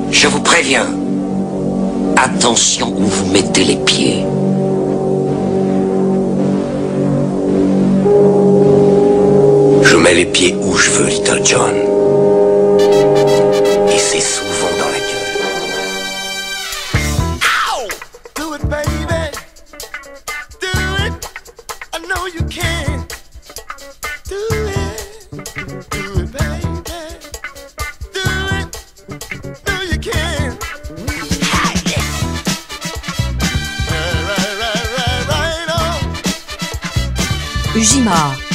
Je vous préviens. Attention où vous mettez les pieds. Je mets les pieds où je veux, Little John. Et c'est souvent dans la gueule. Ow! Do it, baby. Do it. I know you can. Do it. Do it, baby. Do it. No, you can. Right on. Ujima.